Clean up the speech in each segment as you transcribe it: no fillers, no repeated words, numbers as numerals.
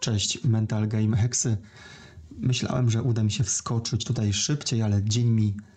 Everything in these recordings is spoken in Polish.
Cześć, Mental Game Heksy. Myślałem, że uda mi się wskoczyć tutaj szybciej, ale dzień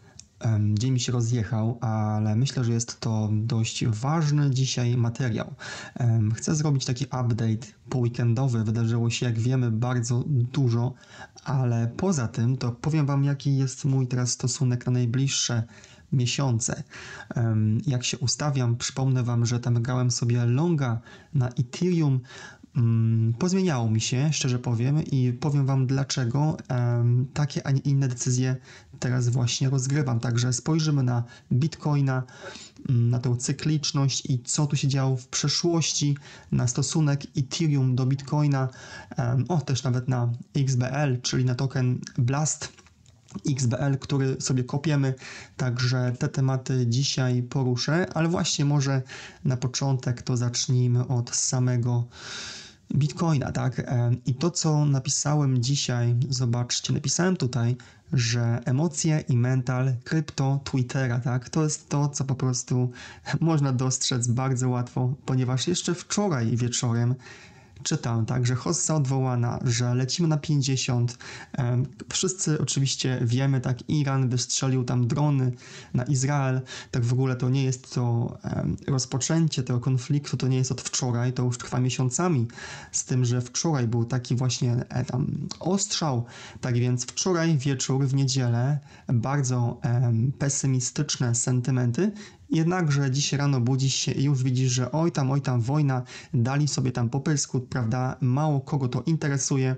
mi się rozjechał, ale myślę, że jest to dość ważny dzisiaj materiał. Chcę zrobić taki update poweekendowy. Wydarzyło się, jak wiemy, bardzo dużo, ale poza tym to powiem Wam, jaki jest mój teraz stosunek na najbliższe miesiące. Jak się ustawiam, przypomnę Wam, że tam grałem sobie longa na Ethereum. Pozmieniało mi się, szczerze powiem, i powiem Wam, dlaczego takie, a nie inne decyzje teraz właśnie rozgrywam. Także spojrzymy na Bitcoina, na tę cykliczność i co tu się działo w przeszłości, na stosunek Ethereum do Bitcoina, też nawet na XBL, czyli na token Blast XBL, który sobie kopiemy. Także te tematy dzisiaj poruszę, ale właśnie może na początek to zacznijmy od samego Bitcoina, tak? I to, co napisałem dzisiaj, zobaczcie, napisałem tutaj, że emocje i mental krypto Twittera, tak? To jest to, co po prostu można dostrzec bardzo łatwo, ponieważ jeszcze wczoraj wieczorem czytam, tak, że hossa odwołana, że lecimy na 50. Wszyscy oczywiście wiemy, tak, Iran wystrzelił tam drony na Izrael. Tak w ogóle to nie jest to rozpoczęcie tego konfliktu, to nie jest od wczoraj, to już trwa miesiącami, z tym, że wczoraj był taki właśnie tam ostrzał. Tak więc wczoraj wieczór, w niedzielę, bardzo pesymistyczne sentymenty. Jednakże dzisiaj rano budzisz się i już widzisz, że oj tam wojna, dali sobie tam po pysku, prawda, mało kogo to interesuje,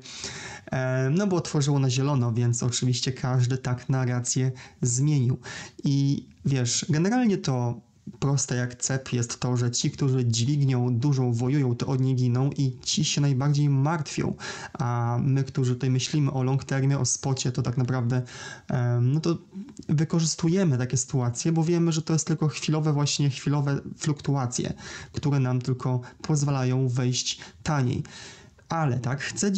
no bo otworzyło na zielono, więc oczywiście każdy tak narrację zmienił. I wiesz, generalnie to proste jak cep jest to, że ci, którzy dźwignią dużą wojują, to od niej giną i ci się najbardziej martwią, a my, którzy tutaj myślimy o long termie, o spocie, to tak naprawdę no to wykorzystujemy takie sytuacje, bo wiemy, że to jest tylko chwilowe fluktuacje, które nam tylko pozwalają wejść taniej. Ale tak, chcę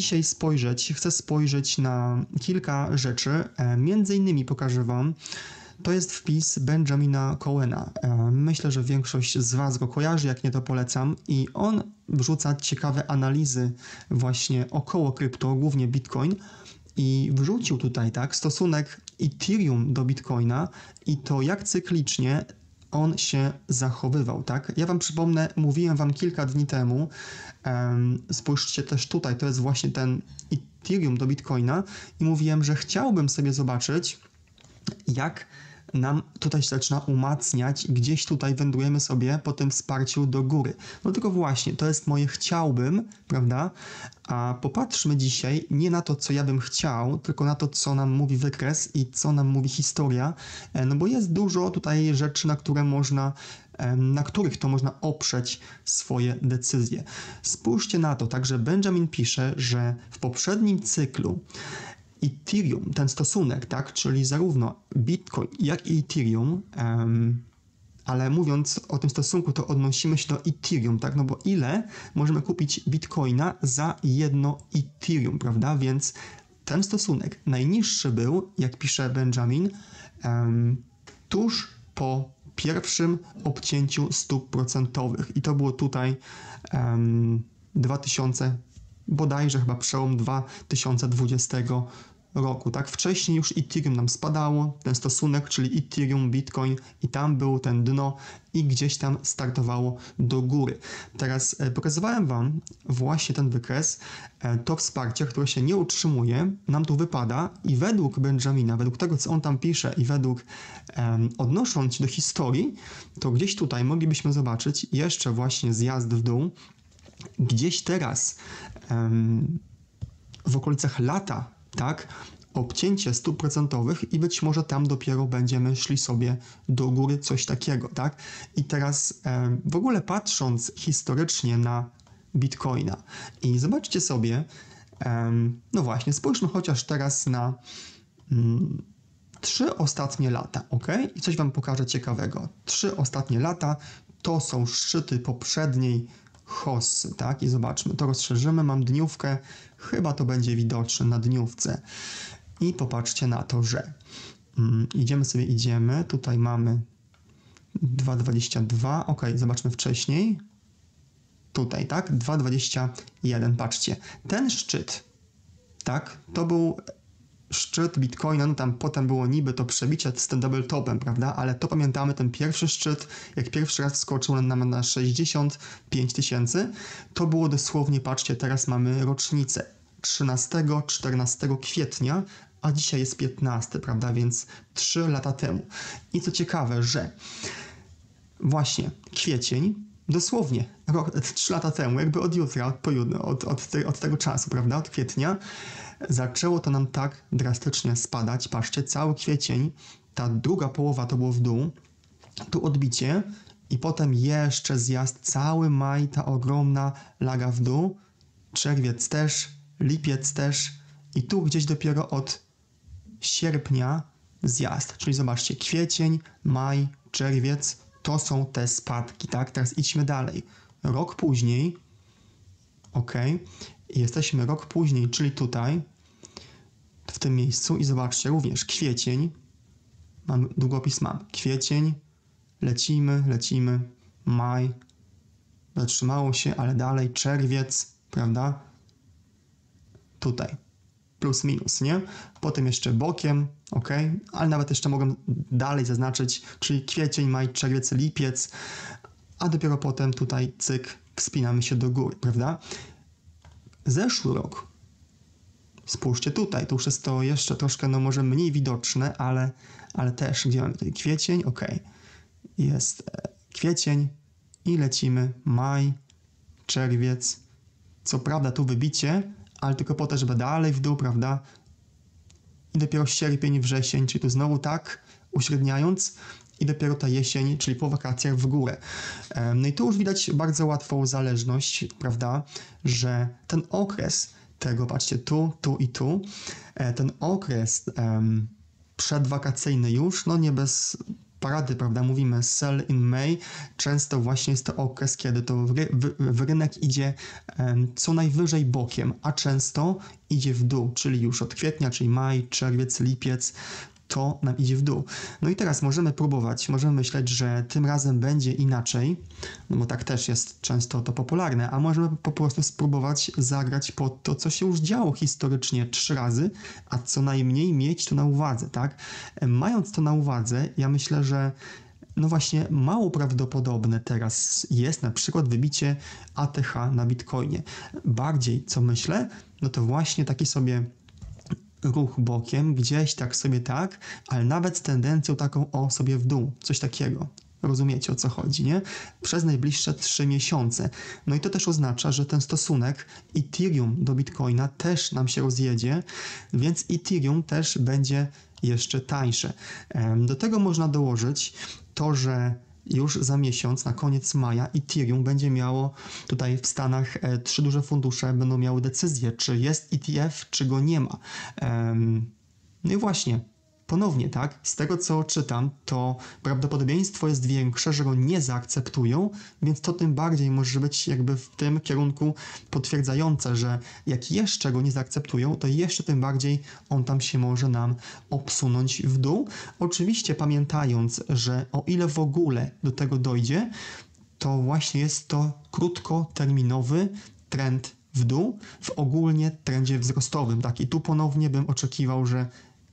spojrzeć na kilka rzeczy, między innymi pokażę Wam. To jest wpis Benjamina Cohena. Myślę, że większość z Was go kojarzy, jak nie to polecam. I on wrzuca ciekawe analizy właśnie około krypto, głównie Bitcoin. I wrzucił tutaj, tak, stosunek Ethereum do Bitcoina i to, jak cyklicznie on się zachowywał, tak? Ja Wam przypomnę, mówiłem Wam kilka dni temu, spójrzcie też tutaj, to jest właśnie ten Ethereum do Bitcoina i mówiłem, że chciałbym sobie zobaczyć, jak nam tutaj się zaczyna umacniać, gdzieś tutaj wędrujemy sobie po tym wsparciu do góry. No tylko właśnie, to jest moje chciałbym, prawda? A popatrzmy dzisiaj nie na to, co ja bym chciał, tylko na to, co nam mówi wykres i co nam mówi historia, no bo jest dużo tutaj rzeczy, na których to można oprzeć swoje decyzje. Spójrzcie na to, także Benjamin pisze, że w poprzednim cyklu Ethereum, ten stosunek, tak, czyli zarówno Bitcoin, jak i Ethereum, ale mówiąc o tym stosunku, to odnosimy się do Ethereum, tak, no bo ile możemy kupić Bitcoina za jedno Ethereum, prawda, więc ten stosunek najniższy był, jak pisze Benjamin, tuż po pierwszym obcięciu stóp procentowych i to było tutaj 2000, bodajże chyba przełom 2020 roku, tak? Wcześniej już Ethereum nam spadało, ten stosunek, czyli Ethereum, Bitcoin i tam było ten dno i gdzieś tam startowało do góry. Teraz pokazywałem Wam właśnie ten wykres, to wsparcie, które się nie utrzymuje, nam tu wypada i według Benjamina, według tego, co on tam pisze i według odnosząc się do historii, to gdzieś tutaj moglibyśmy zobaczyć jeszcze właśnie zjazd w dół, gdzieś teraz w okolicach lata, tak, obcięcie stóp procentowych i być może tam dopiero będziemy szli sobie do góry, coś takiego, tak? I teraz w ogóle patrząc historycznie na Bitcoina i zobaczcie sobie, no właśnie, spójrzmy chociaż teraz na 3 ostatnie lata, ok? I coś Wam pokażę ciekawego. 3 ostatnie lata to są szczyty poprzedniej hossy, tak? I zobaczmy, to rozszerzymy, mam dniówkę, chyba to będzie widoczne na dniówce. I popatrzcie na to, że idziemy, tutaj mamy 2,22, ok, zobaczmy wcześniej. tutaj, tak? 2,21, patrzcie. Ten szczyt, tak? To był szczyt Bitcoina, no tam potem było niby to przebicie z tym double topem, prawda? Ale to pamiętamy, ten pierwszy szczyt, jak pierwszy raz wskoczył nam na 65 000, to było dosłownie, patrzcie, teraz mamy rocznicę 13-14 kwietnia, a dzisiaj jest 15, prawda? Więc 3 lata temu. I co ciekawe, że właśnie kwiecień, dosłownie 3 lata temu, jakby od jutra, od tego czasu, prawda? Od kwietnia, zaczęło to nam tak drastycznie spadać. Patrzcie, cały kwiecień, ta druga połowa to było w dół, tu odbicie i potem jeszcze zjazd, cały maj, ta ogromna laga w dół, czerwiec też, lipiec też i tu gdzieś dopiero od sierpnia zjazd. Czyli zobaczcie, kwiecień, maj, czerwiec, to są te spadki, tak? Teraz idźmy dalej. Rok później, ok, jesteśmy rok później, czyli tutaj, w tym miejscu i zobaczcie, również kwiecień, długopis mam, kwiecień, lecimy, maj, zatrzymało się, ale dalej, czerwiec, prawda, tutaj, plus minus, nie? Potem jeszcze bokiem, ok, ale nawet jeszcze mogę dalej zaznaczyć, czyli kwiecień, maj, czerwiec, lipiec, a dopiero potem tutaj, cyk, wspinamy się do góry, prawda? Zeszły rok, spójrzcie tutaj, tu już jest to jeszcze troszkę, no może mniej widoczne, ale też, gdzie mamy tutaj kwiecień, ok, jest kwiecień i lecimy, maj, czerwiec, co prawda tu wybicie, ale tylko po to, żeby dalej w dół, prawda, i dopiero sierpień, wrzesień, czyli tu znowu tak, uśredniając, i dopiero ta jesień, czyli po wakacjach w górę. No i tu już widać bardzo łatwą zależność, prawda, że ten okres tego, patrzcie, tu i tu, ten okres przedwakacyjny już, no nie bez parady, prawda, mówimy sell in May, często właśnie jest to okres, kiedy to w rynek idzie co najwyżej bokiem, a często idzie w dół, czyli już od kwietnia, czyli maj, czerwiec, lipiec, to nam idzie w dół. No i teraz możemy próbować, możemy myśleć, że tym razem będzie inaczej, no bo tak też jest często to popularne, a możemy po prostu spróbować zagrać pod to, co się już działo historycznie 3 razy, a co najmniej mieć to na uwadze, tak? Mając to na uwadze, ja myślę, że no właśnie mało prawdopodobne teraz jest na przykład wybicie ATH na Bitcoinie. Bardziej, co myślę, no to właśnie taki sobie ruch bokiem, gdzieś tak sobie tak, ale nawet z tendencją taką sobie w dół, coś takiego. Rozumiecie, o co chodzi, nie? Przez najbliższe 3 miesiące. No i to też oznacza, że ten stosunek Ethereum do Bitcoina też nam się rozjedzie, więc Ethereum też będzie jeszcze tańsze. Do tego można dołożyć to, że już za miesiąc, na koniec maja, Ethereum będzie miało tutaj w Stanach 3 duże fundusze będą miały decyzję, czy jest ETF, czy go nie ma. No i właśnie, ponownie, tak, z tego co czytam, to prawdopodobieństwo jest większe, że go nie zaakceptują, więc to tym bardziej może być jakby w tym kierunku potwierdzające, że jak jeszcze go nie zaakceptują, to jeszcze tym bardziej on tam się może nam obsunąć w dół. Oczywiście pamiętając, że o ile w ogóle do tego dojdzie, to właśnie jest to krótkoterminowy trend w dół w ogólnie trendzie wzrostowym. Tak, i tu ponownie bym oczekiwał, że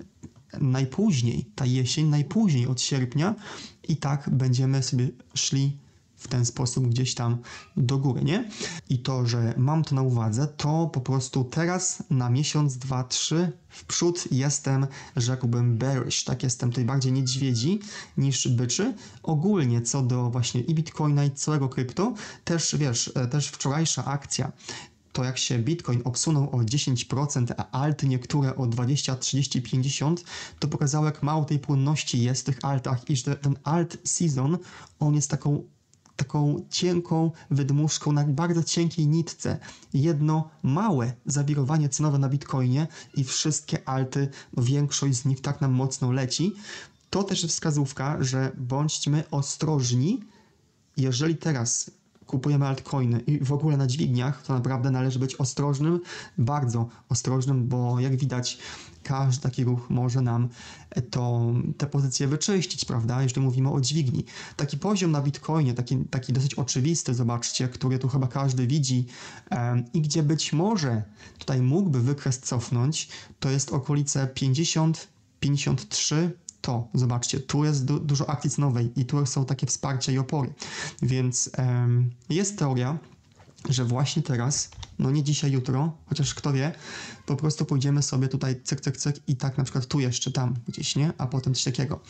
najpóźniej, ta jesień, najpóźniej od sierpnia i tak będziemy sobie szli w ten sposób gdzieś tam do góry, nie? I to, że mam to na uwadze, to po prostu teraz na miesiąc, 2, 3 w przód jestem, rzekłbym, bearish, tak? Jestem tutaj bardziej niedźwiedzi niż byczy. Ogólnie co do właśnie i Bitcoina i całego krypto, też wiesz, też wczorajsza akcja, to jak się Bitcoin obsunął o 10%, a alty niektóre o 20, 30, 50, to pokazało, jak mało tej płynności jest w tych altach i że ten alt season, on jest taką cienką wydmuszką na bardzo cienkiej nitce. Jedno małe zawirowanie cenowe na Bitcoinie i wszystkie alty, większość z nich tak nam mocno leci. To też wskazówka, że bądźmy ostrożni, jeżeli teraz kupujemy altcoiny i w ogóle na dźwigniach, to naprawdę należy być ostrożnym, bardzo ostrożnym, bo jak widać każdy taki ruch może nam te pozycje wyczyścić, prawda, jeżeli mówimy o dźwigni. Taki poziom na Bitcoinie, taki dosyć oczywisty, zobaczcie, który tu chyba każdy widzi i gdzie być może tutaj mógłby wykres cofnąć, to jest okolice 50, 53, to zobaczcie, tu jest dużo akcji cenowej i tu są takie wsparcia i opory, więc jest teoria, że właśnie teraz, no nie dzisiaj, jutro, chociaż kto wie, po prostu pójdziemy sobie tutaj cyk, cyk, cyk i tak na przykład tu jeszcze, tam gdzieś, nie? A potem coś takiego.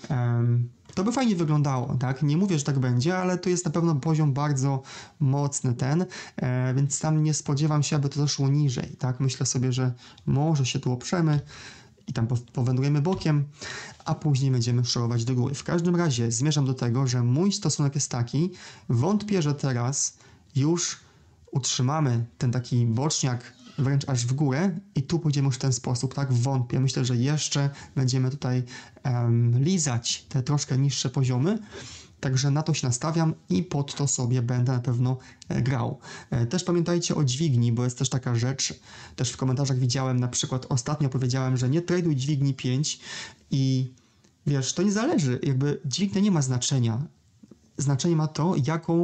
To by fajnie wyglądało, tak? Nie mówię, że tak będzie, ale tu jest na pewno poziom bardzo mocny więc tam nie spodziewam się, aby to doszło niżej, tak? Myślę sobie, że może się tu oprzemy i tam powędrujemy bokiem, a później będziemy szorować do góry. W każdym razie zmierzam do tego, że mój stosunek jest taki, wątpię, że teraz już utrzymamy ten taki boczniak wręcz aż w górę i tu pójdziemy już w ten sposób, tak? Wątpię. Myślę, że jeszcze będziemy tutaj lizać te troszkę niższe poziomy, także na to się nastawiam i pod to sobie będę na pewno grał. Też pamiętajcie o dźwigni, bo jest też taka rzecz, też w komentarzach widziałem, na przykład ostatnio powiedziałem, że nie traduj dźwigni 5 i wiesz, to nie zależy, jakby dźwignia nie ma znaczenia. Znaczenie ma to, jaką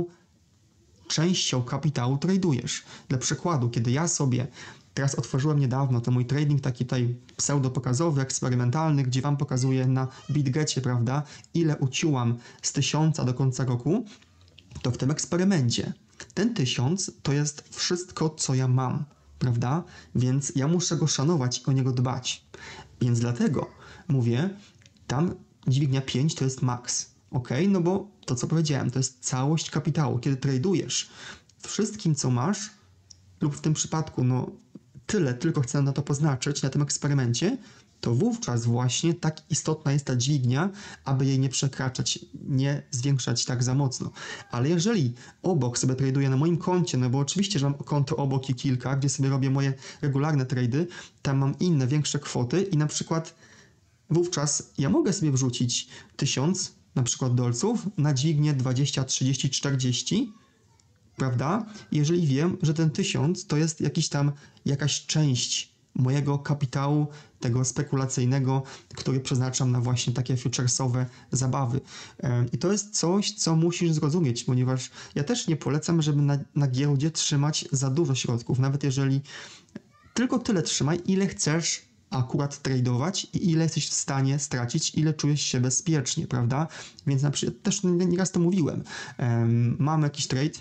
częścią kapitału tradujesz. Dla przykładu, kiedy ja sobie teraz otworzyłem niedawno ten mój trading taki tutaj pseudo-pokazowy, eksperymentalny, gdzie wam pokazuję na BitGecie, prawda, ile uciułam z 1000 do końca roku, to w tym eksperymencie ten 1000 to jest wszystko, co ja mam, prawda, więc ja muszę go szanować i o niego dbać. Więc dlatego mówię, tam dźwignia 5 to jest maks. Ok, no bo to co powiedziałem, to jest całość kapitału. Kiedy tradujesz wszystkim, co masz, lub w tym przypadku, no tyle tylko chcę na to poznaczyć, na tym eksperymencie, to wówczas właśnie tak istotna jest ta dźwignia, aby jej nie przekraczać, nie zwiększać tak za mocno. Ale jeżeli obok sobie traduję na moim koncie, no bo oczywiście, że mam konto obok i kilka, gdzie sobie robię moje regularne trady, tam mam inne, większe kwoty i na przykład wówczas ja mogę sobie wrzucić 1000 na przykład dolców na dźwignię 20, 30, 40, prawda? Jeżeli wiem, że ten 1000 to jest jakaś część mojego kapitału, tego spekulacyjnego, który przeznaczam na właśnie takie futuresowe zabawy. I to jest coś, co musisz zrozumieć, ponieważ ja też nie polecam, żeby na giełdzie trzymać za dużo środków, nawet jeżeli tylko tyle trzymaj, ile chcesz akurat tradować i ile jesteś w stanie stracić, ile czujesz się bezpiecznie, prawda? Więc na przykład, też nieraz to mówiłem, mam jakiś trade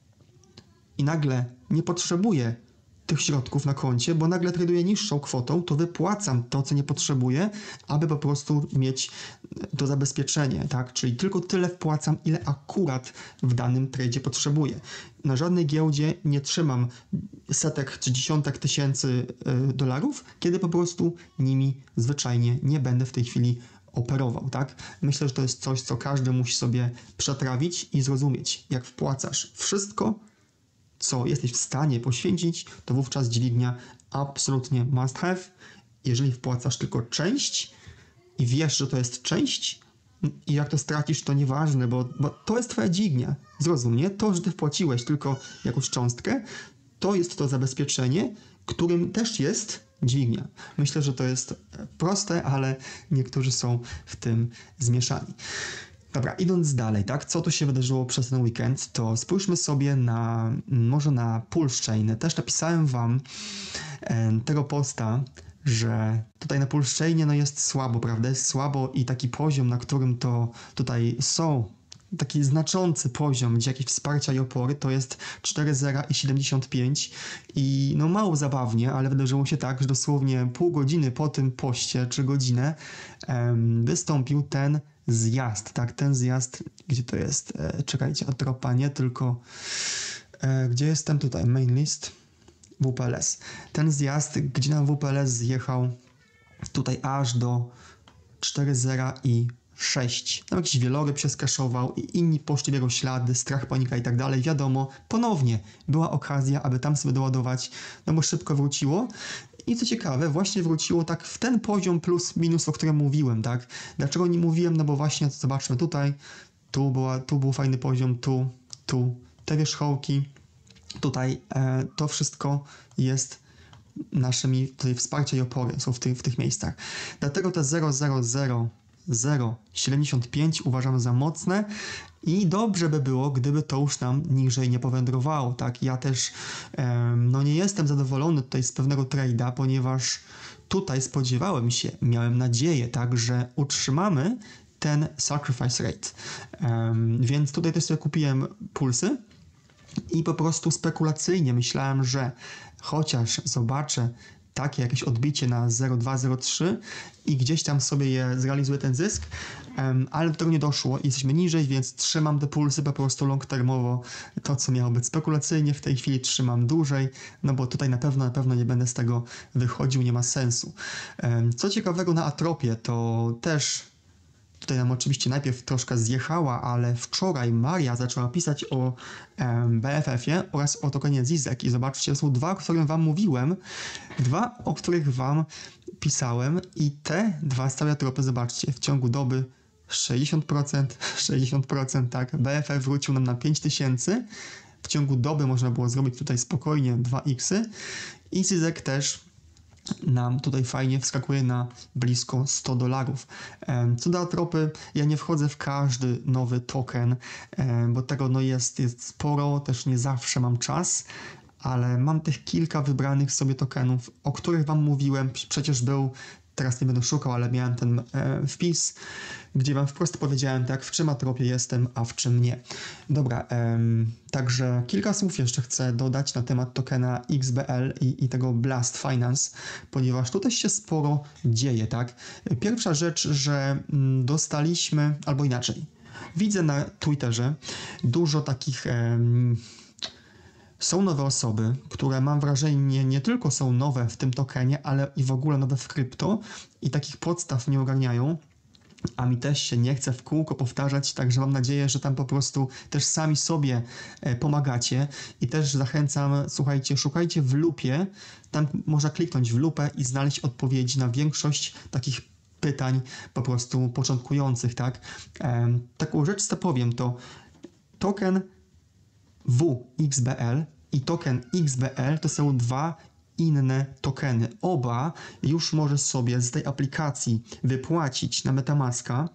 i nagle nie potrzebuję tych środków na koncie, bo nagle traduję niższą kwotą, to wypłacam to, co nie potrzebuję, aby po prostu mieć to zabezpieczenie, tak? Czyli tylko tyle wpłacam, ile akurat w danym tradzie potrzebuję. Na żadnej giełdzie nie trzymam setek czy dziesiątek tysięcy dolarów, kiedy po prostu nimi zwyczajnie nie będę w tej chwili operował, tak? Myślę, że to jest coś, co każdy musi sobie przetrawić i zrozumieć. Jak wpłacasz wszystko, co jesteś w stanie poświęcić, to wówczas dźwignia absolutnie must have. Jeżeli wpłacasz tylko część i wiesz, że to jest część i jak to stracisz, to nieważne, bo to jest twoja dźwignia. Zrozum, nie? To, że ty wpłaciłeś tylko jakąś cząstkę, to jest to zabezpieczenie, którym też jest dźwignia. Myślę, że to jest proste, ale niektórzy są w tym zmieszani. Dobra, idąc dalej, tak, co tu się wydarzyło przez ten weekend, to spójrzmy sobie może na Pulse Chain. Też napisałem wam tego posta, że tutaj na Pulse Chainie no jest słabo, prawda, jest słabo i taki poziom, na którym to tutaj są, taki znaczący poziom, gdzie jakieś wsparcia i opory, to jest 4,0 i 75 i no mało zabawnie, ale wydarzyło się tak, że dosłownie pół godziny po tym poście, czy godzinę, wystąpił ten zjazd, tak, ten zjazd, gdzie to jest, czekajcie, odtropanie, tylko gdzie jestem tutaj, main list, WPLS, ten zjazd, gdzie nam WPLS zjechał tutaj aż do 4,0 i 6. Tam jakiś wieloryb się skaszował i inni poszli w jego ślady, strach, panika i tak dalej. Wiadomo, ponownie była okazja, aby tam sobie doładować, no bo szybko wróciło. I co ciekawe, właśnie wróciło tak w ten poziom plus minus, o którym mówiłem, tak? Dlaczego nie mówiłem? No bo właśnie, zobaczmy tutaj, tu był fajny poziom, tu, te wierzchołki, tutaj to wszystko jest naszymi tutaj wsparcia i opory są w tych miejscach. Dlatego te 0,00075 uważam za mocne i dobrze by było, gdyby to już nam niżej nie powędrowało, tak? Ja też nie jestem zadowolony tutaj z pewnego trade'a, ponieważ tutaj spodziewałem się, miałem nadzieję, tak, że utrzymamy ten sacrifice rate. Więc tutaj też sobie kupiłem pulsy i po prostu spekulacyjnie myślałem, że chociaż zobaczę takie jakieś odbicie na 0,2-0,3 i gdzieś tam sobie zrealizuję ten zysk, ale do tego nie doszło i jesteśmy niżej, więc trzymam te pulsy po prostu long termowo. To, co miało być spekulacyjnie, w tej chwili trzymam dłużej, no bo tutaj na pewno nie będę z tego wychodził, nie ma sensu. Co ciekawego na Atropie, to też tutaj nam oczywiście najpierw troszkę zjechała, ale wczoraj Maria zaczęła pisać o BFF-ie oraz o tokenie Zizek i zobaczcie, są dwa, o których wam mówiłem, dwa, o których wam pisałem i te dwa stałe tropy, zobaczcie, w ciągu doby 60%, tak, BFF wrócił nam na 5000, w ciągu doby można było zrobić tutaj spokojnie 2x i Zizek też nam tutaj fajnie wskakuje na blisko $100. Co do Atropy, ja nie wchodzę w każdy nowy token, bo tego jest sporo, też nie zawsze mam czas, ale mam tych kilka wybranych sobie tokenów, o których wam mówiłem, przecież był, teraz nie będę szukał, ale miałem ten wpis, gdzie wam wprost powiedziałem, tak, w czym Atropie jestem, a w czym nie. Dobra, także kilka słów jeszcze chcę dodać na temat tokena XBL i tego Blast Finance, ponieważ tutaj się sporo dzieje, tak. Pierwsza rzecz, że dostaliśmy, albo inaczej, widzę na Twitterze dużo takich są nowe osoby, które mam wrażenie nie tylko są nowe w tym tokenie, ale i w ogóle nowe w krypto i takich podstaw nie ogarniają, a mi też się nie chce w kółko powtarzać, także mam nadzieję, że tam po prostu też sami sobie pomagacie i też zachęcam, słuchajcie, szukajcie w lupie, tam można kliknąć w lupę i znaleźć odpowiedzi na większość takich pytań po prostu początkujących, tak? Taką rzecz, co powiem, to token WXBL i token XBL to są dwa inne tokeny. Oba już możesz sobie z tej aplikacji wypłacić na MetaMaska.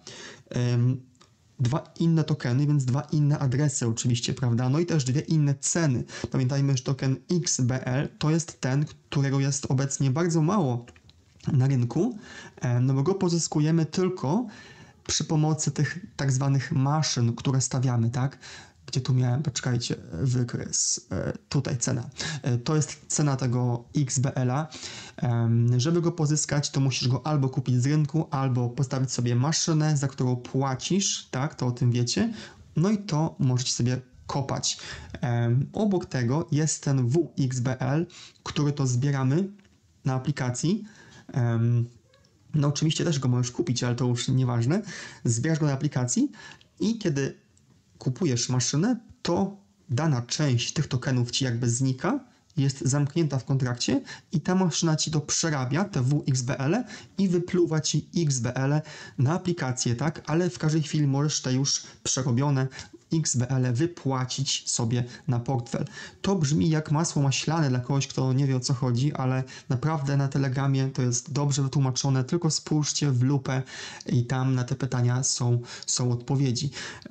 Dwa inne tokeny, więc dwa inne adresy oczywiście, prawda? No i też dwie inne ceny. Pamiętajmy, że token XBL to jest ten, którego jest obecnie bardzo mało na rynku, no bo go pozyskujemy tylko przy pomocy tych tak zwanych maszyn, które stawiamy, tak? Gdzie tu miałem, poczekajcie, wykres, tutaj cena. To jest cena tego XBL-a. Żeby go pozyskać, to musisz go albo kupić z rynku, albo postawić sobie maszynę, za którą płacisz, tak, to o tym wiecie. No i to możecie sobie kopać. Obok tego jest ten WXBL, który to zbieramy na aplikacji. No oczywiście też go możesz kupić, ale to już nieważne. Zbierasz go na aplikacji i kiedy kupujesz maszynę, to dana część tych tokenów ci jakby znika, jest zamknięta w kontrakcie i ta maszyna ci to przerabia, te WXBL i wypluwa ci XBL na aplikację, tak? Ale w każdej chwili możesz te już przerobione XBL wypłacić sobie na portfel. To brzmi jak masło maślane dla kogoś, kto nie wie, o co chodzi, ale naprawdę na Telegramie to jest dobrze wytłumaczone, tylko spójrzcie w lupę i tam na te pytania są odpowiedzi.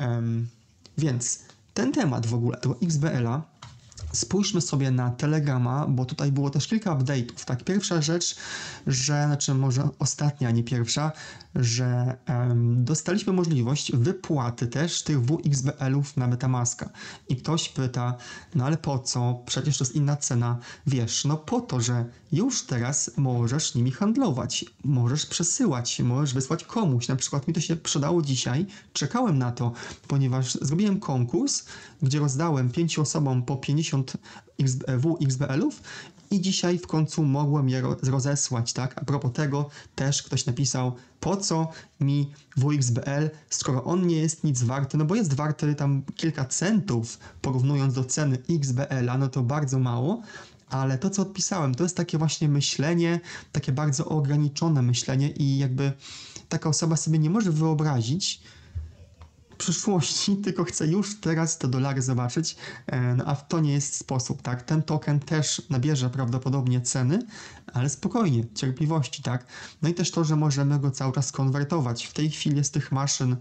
Więc ten temat w ogóle, tego XBL-a, spójrzmy sobie na Telegrama, bo tutaj było też kilka update'ów. Tak, pierwsza rzecz, znaczy może ostatnia, nie pierwsza, że dostaliśmy możliwość wypłaty też tych WXBL-ów na MetaMaska. I ktoś pyta, no ale po co? Przecież to jest inna cena. Wiesz, no po to, że już teraz możesz nimi handlować, możesz przesyłać, możesz wysłać komuś. Na przykład mi to się przydało dzisiaj, czekałem na to, ponieważ zrobiłem konkurs, gdzie rozdałem 5 osobom po 50 WXBL-ów i dzisiaj w końcu mogłem je rozesłać, tak? A propos tego też ktoś napisał, po co mi WXBL, skoro on nie jest nic warty, no bo jest warty tam kilka centów, porównując do ceny XBL-a, no to bardzo mało, ale to, co odpisałem, to jest takie właśnie myślenie, takie bardzo ograniczone myślenie i jakby taka osoba sobie nie może wyobrazić, przyszłości, tylko chcę już teraz te dolary zobaczyć, no a to nie jest sposób, tak? Ten token też nabierze prawdopodobnie ceny, ale spokojnie, cierpliwości, tak? No i też to, że możemy go cały czas konwertować. W tej chwili jest tych maszyn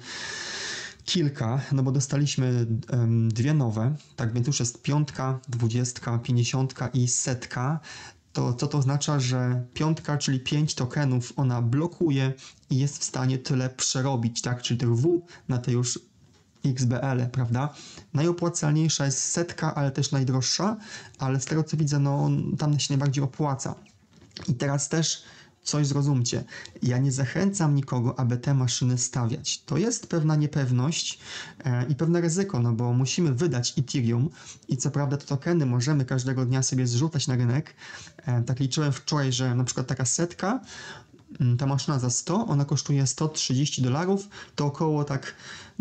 kilka, no bo dostaliśmy dwie nowe, tak więc już jest 5, 20, 50 i 100. To co to oznacza, że 5, czyli 5 tokenów, ona blokuje i jest w stanie tyle przerobić, tak? Czyli tych W na te już XBL, prawda? Najopłacalniejsza jest 100, ale też najdroższa, ale z tego co widzę, no tam się najbardziej opłaca. I teraz też coś zrozumcie. Ja nie zachęcam nikogo, aby te maszyny stawiać. To jest pewna niepewność i pewne ryzyko, no bo musimy wydać Ethereum i co prawda te tokeny możemy każdego dnia sobie zrzucać na rynek. Tak liczyłem wczoraj, że na przykład taka 100, ta maszyna za 100, ona kosztuje $130, to około tak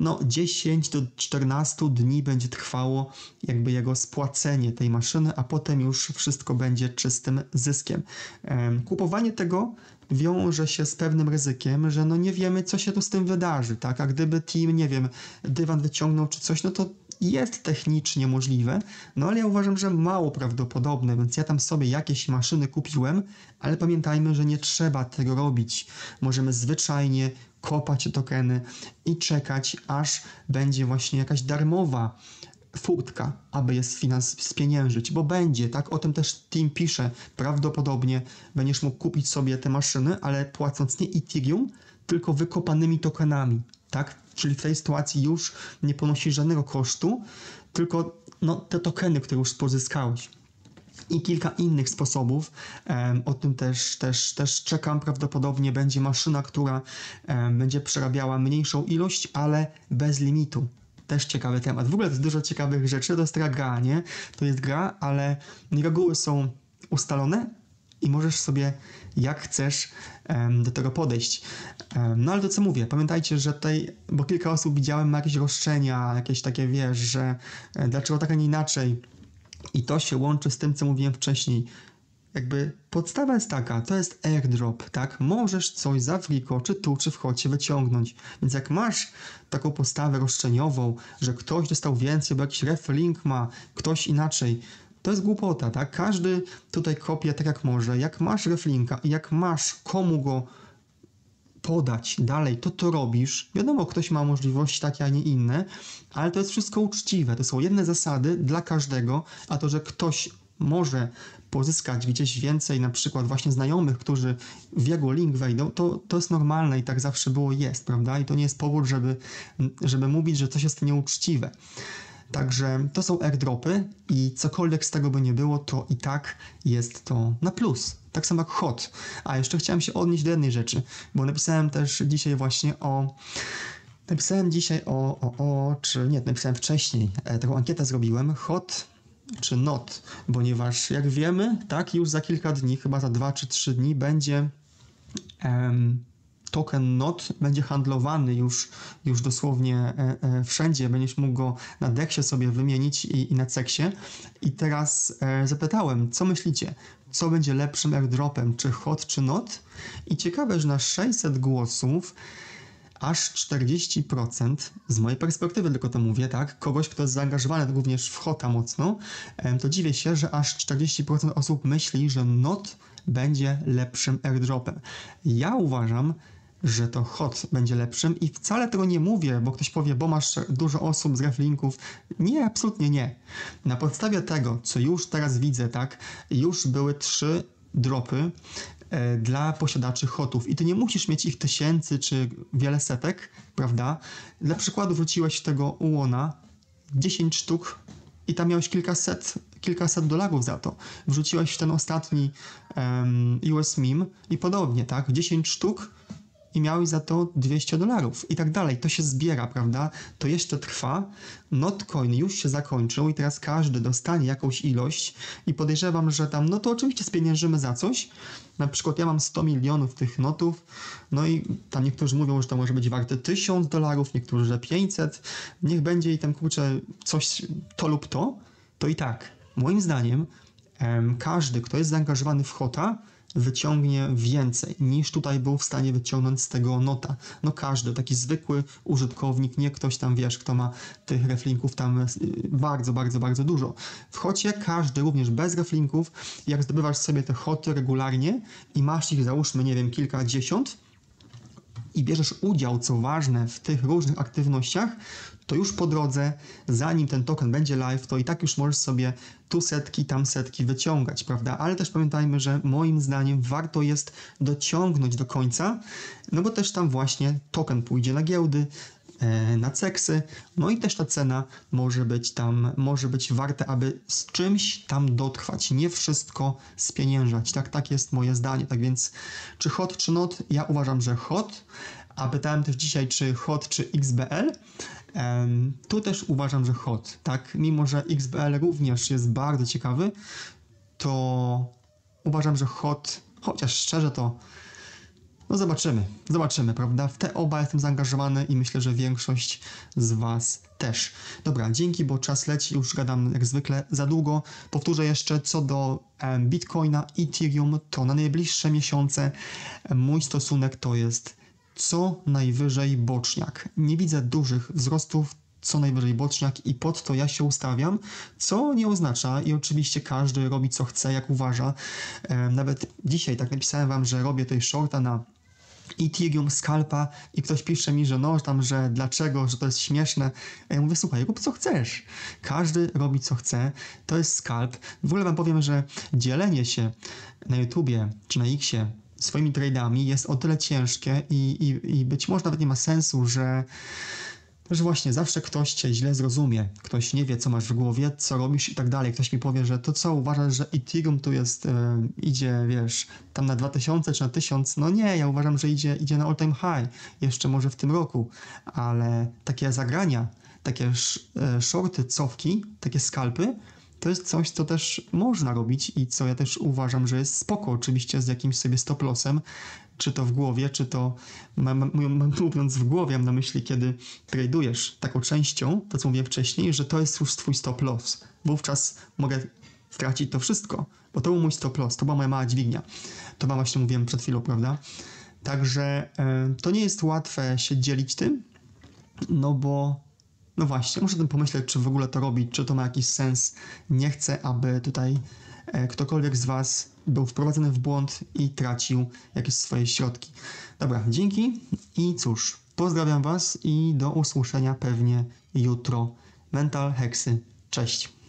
10 do 14 dni będzie trwało jakby jego spłacenie tej maszyny, a potem już wszystko będzie czystym zyskiem. Kupowanie tego wiąże się z pewnym ryzykiem, że nie wiemy, co się tu z tym wydarzy, tak? A gdyby team, nie wiem, dywan wyciągnął czy coś, no to jest technicznie możliwe, no ale ja uważam, że mało prawdopodobne, więc ja tam sobie jakieś maszyny kupiłem, ale pamiętajmy, że nie trzeba tego robić. Możemy zwyczajnie kopać tokeny i czekać, aż będzie właśnie jakaś darmowa furtka, aby je spieniężyć, bo będzie, tak? O tym też team pisze. Prawdopodobnie będziesz mógł kupić sobie te maszyny, ale płacąc nie Ethereum, tylko wykopanymi tokenami, tak? Czyli w tej sytuacji już nie ponosisz żadnego kosztu, tylko te tokeny, które już pozyskałeś. I kilka innych sposobów. O tym też czekam. Prawdopodobnie będzie maszyna, która będzie przerabiała mniejszą ilość, ale bez limitu. Też ciekawy temat. W ogóle to jest dużo ciekawych rzeczy. To jest taka gra, nie? To jest gra, ale reguły są ustalone i możesz sobie jak chcesz do tego podejść. No ale to co mówię, pamiętajcie, że tutaj, bo kilka osób widziałem, ma jakieś roszczenia, jakieś takie, wiesz, że dlaczego tak, a nie inaczej. I to się łączy z tym, co mówiłem wcześniej. Jakby podstawa jest taka, to jest airdrop, tak? Możesz coś za friko, czy tu, czy w hocie wyciągnąć. Więc jak masz taką postawę roszczeniową, że ktoś dostał więcej, bo jakiś reflink ma, ktoś inaczej, to jest głupota, tak? Każdy tutaj kopie tak jak może. Jak masz reflinka i jak masz komu go podać dalej, to robisz. Wiadomo, ktoś ma możliwości takie, a nie inne, ale to jest wszystko uczciwe. To są jedne zasady dla każdego, a to, że ktoś może pozyskać gdzieś więcej, na przykład właśnie znajomych, którzy w jego link wejdą, to jest normalne i tak zawsze było, jest, prawda? I to nie jest powód, żeby mówić, że coś jest nieuczciwe. Także to są airdropy i cokolwiek z tego by nie było, to i tak jest to na plus. Tak samo jak HOT. A jeszcze chciałem się odnieść do jednej rzeczy, bo napisałem też dzisiaj właśnie napisałem wcześniej, taką ankietę zrobiłem, HOT czy NOT, ponieważ jak wiemy, tak, już za kilka dni, chyba za 2 czy 3 dni będzie token NOT będzie handlowany już dosłownie wszędzie. Będziesz mógł go na DEX-ie sobie wymienić i na CEX-ie. I teraz zapytałem, co myślicie? Co będzie lepszym airdropem? Czy HOT, czy NOT? I ciekawe, że na 600 głosów aż 40%, z mojej perspektywy tylko to mówię, tak, kogoś, kto jest zaangażowany również w HOT-a mocno, to dziwię się, że aż 40% osób myśli, że NOT będzie lepszym airdropem. Ja uważam, że to HOT będzie lepszym i wcale tego nie mówię, bo ktoś powie, bo masz dużo osób z reflinków. Nie, absolutnie nie. Na podstawie tego, co już teraz widzę, tak, już były 3 dropy dla posiadaczy HOT-ów i ty nie musisz mieć ich tysięcy czy wiele setek, prawda? Dla przykładu wrzuciłeś tego Uona 10 sztuk i tam miałeś kilkaset dolarów za to. Wrzuciłeś w ten ostatni US meme i podobnie, tak? 10 sztuk i miałeś za to $200 i tak dalej. To się zbiera, prawda? To jeszcze trwa. Notcoin już się zakończył i teraz każdy dostanie jakąś ilość i podejrzewam, że tam, to oczywiście spieniężymy za coś. Na przykład ja mam 100 milionów tych notów, no i tam niektórzy mówią, że to może być warte $1000, niektórzy, że 500. Niech będzie i tam, kurczę, coś to lub to i tak. Moim zdaniem Każdy, kto jest zaangażowany w HOTA, wyciągnie więcej niż tutaj był w stanie wyciągnąć z tego nota. No każdy, taki zwykły użytkownik, nie ktoś tam, wiesz, kto ma tych reflinków tam bardzo, bardzo, bardzo dużo. W HOTie każdy, również bez reflinków, jak zdobywasz sobie te HOTy regularnie i masz ich, załóżmy, nie wiem, kilkadziesiąt i bierzesz udział, co ważne, w tych różnych aktywnościach, to już po drodze, zanim ten token będzie live, to i tak już możesz sobie tu setki, tam setki wyciągać, prawda? Ale też pamiętajmy, że moim zdaniem warto jest dociągnąć do końca, no bo też tam właśnie token pójdzie na giełdy, na ceksy, no i też ta cena może być warte, aby z czymś tam dotrwać, nie wszystko spieniężać, tak jest moje zdanie, tak więc czy HOT, czy NOT? Ja uważam, że HOT, a pytałem też dzisiaj, czy HOT, czy XBL. Tu też uważam, że HOT, tak, mimo że XBL również jest bardzo ciekawy, to uważam, że HOT, chociaż szczerze to no zobaczymy, prawda? W te oba jestem zaangażowany i myślę, że większość z Was też. Dobra, dzięki, bo czas leci, już gadam jak zwykle za długo. Powtórzę jeszcze, co do Bitcoina, Ethereum, to na najbliższe miesiące mój stosunek to jest co najwyżej boczniak. Nie widzę dużych wzrostów, co najwyżej boczniak i pod to ja się ustawiam, co nie oznacza i oczywiście każdy robi co chce, jak uważa. Nawet dzisiaj tak napisałem Wam, że robię tutaj shorta na Ethereum, scalpa i ktoś pisze mi, że no tam, że dlaczego, że to jest śmieszne. A ja mówię, słuchaj, rób co chcesz. Każdy robi co chce, to jest scalp. W ogóle Wam powiem, że dzielenie się na YouTubie czy na Xie swoimi trade'ami jest o tyle ciężkie i być może nawet nie ma sensu, że właśnie zawsze ktoś cię źle zrozumie, ktoś nie wie, co masz w głowie, co robisz i tak dalej. Ktoś mi powie, że to co, uważasz, że Ethereum tu jest, idzie, wiesz, tam na 2000 czy na 1000? No nie, ja uważam, że idzie na all time high, jeszcze może w tym roku, ale takie zagrania, takie shorty, cofki, takie skalpy, to jest coś, co też można robić i co ja też uważam, że jest spoko, oczywiście z jakimś sobie stop lossem, czy to w głowie, czy to, mówiąc w głowie, mam na myśli, kiedy tradujesz taką częścią, to co mówiłem wcześniej, że to jest już twój stop loss. Wówczas mogę stracić to wszystko, bo to był mój stop loss, to była moja mała dźwignia. To wam właśnie mówiłem przed chwilą, prawda? Także to nie jest łatwe się dzielić tym, no bo no właśnie, muszę o tym pomyśleć, czy w ogóle to robić, czy to ma jakiś sens. Nie chcę, aby tutaj ktokolwiek z Was był wprowadzony w błąd i tracił jakieś swoje środki. Dobra, dzięki i cóż, pozdrawiam Was i do usłyszenia pewnie jutro. Mental Heksy, cześć.